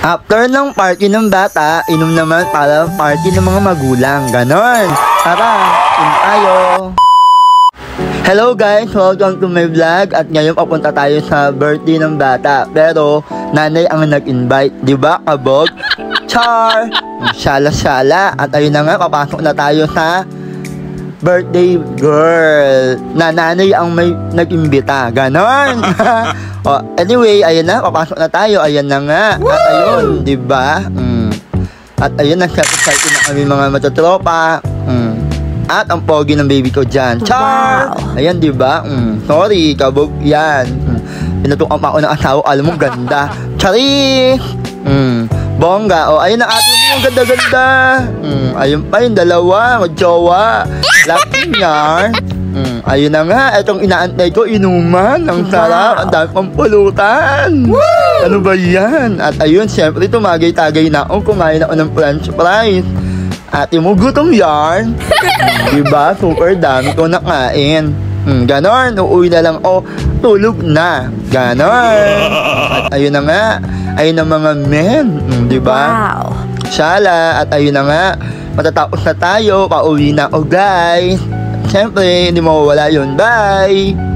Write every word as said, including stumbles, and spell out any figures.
After ng party ng bata, inom naman para party ng mga magulang. Ganon. Tara, inom tayo. Hello guys, welcome to my vlog. At ngayon papunta tayo sa birthday ng bata. Pero nanay ang nag-invite, di ba, kabog? Char! Shala-shala. At ayun na nga, papasok na tayo sa birthday girl na nanay ang may nag-imbita. Ganon. Oh, anyway, ayun na, papasok na tayo. Ayan na nga. At ayun, di ba? Mm. At ayun, nag-excited na kami mga matatropa. Mm. At ang pogi ng baby ko dyan. Char! Wow. Ayan, di ba? Mm. Sorry, kabog yan. Mm. Pinatukan pa ako ng asawa. Alam mo, ganda. Charis! Mm. Bongga. O, ayun ang ate mo. Ganda-ganda. Mm. Ayun pa yung dalawa. Magjowa. Lucky niya. Mm. Ayun na nga. Itong inaantay ko, inuman. Ang sarap. Ang dami pang pulutan. Woo! Ano ba yan? At ayun, syempre, tumagay-tagay na ako. Kumain ako ng french fries. Ate mo, gutom yarn. Mm, diba? Super dami ko nakain. Mm, ganon. Uuwi na lang. O, tulog na. Ganon. At ayun na nga. Ayun ang mga men. Mm, diba? Wow. Shala. At ayun na nga. Matatapos na tayo. Pauwi na ako, guys. Siyempre, hindi mawawala yun. Bye!